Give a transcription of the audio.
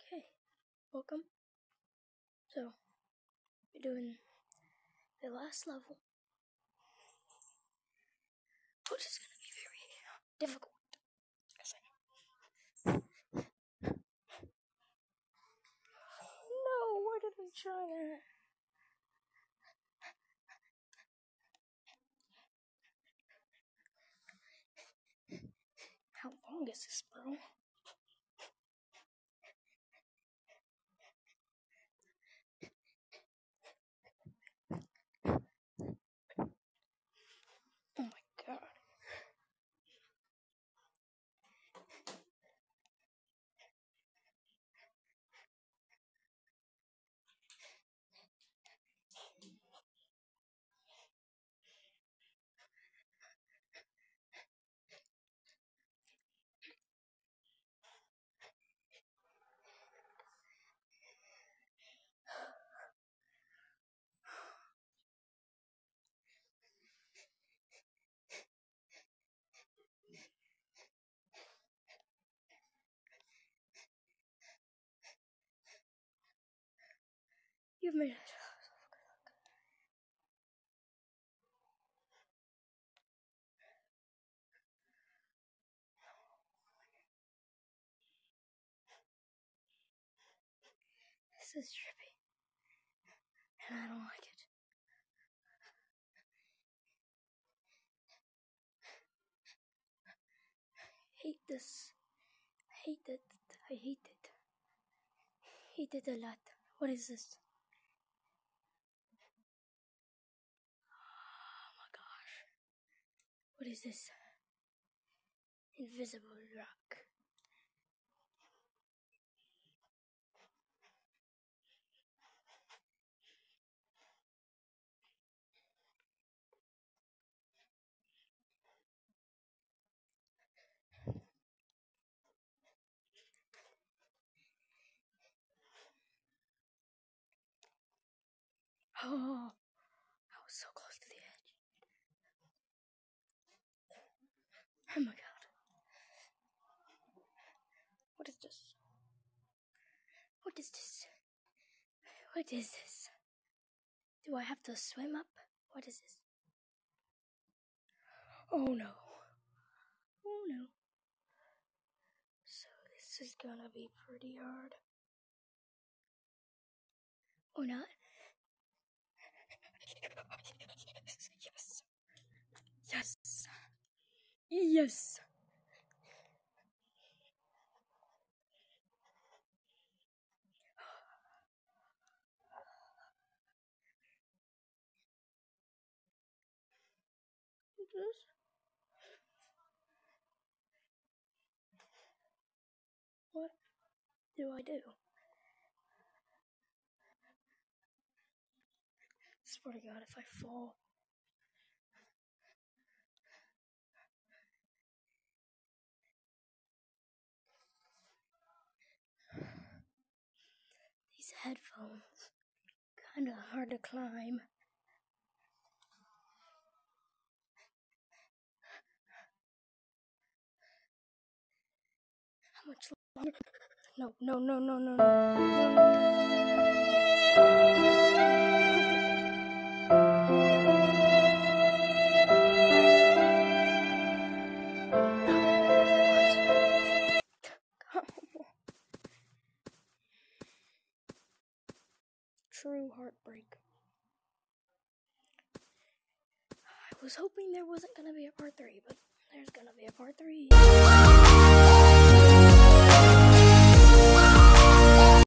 Okay, welcome. So, we're doing the last level, which is going to be very difficult. No, why did I try that? How long is this, bro? Oh my god. You've made it. This is trippy, and I don't like it. Hate this. Hate it. I hate it. Hate it a lot. What is this? Oh my gosh. What is this? Invisible rock. Oh, I was so close to the edge. Oh my god. What is this? What is this? What is this? Do I have to swim up? What is this? Oh no. Oh no. So this is gonna be pretty hard. Or not? Yes. Yes. Yes. This? What do I do? Swear to God, if I fall. These headphones, kinda hard to climb. How much longer? No. True heartbreak. I was hoping there wasn't gonna be a part 3, but there's gonna be a part 3.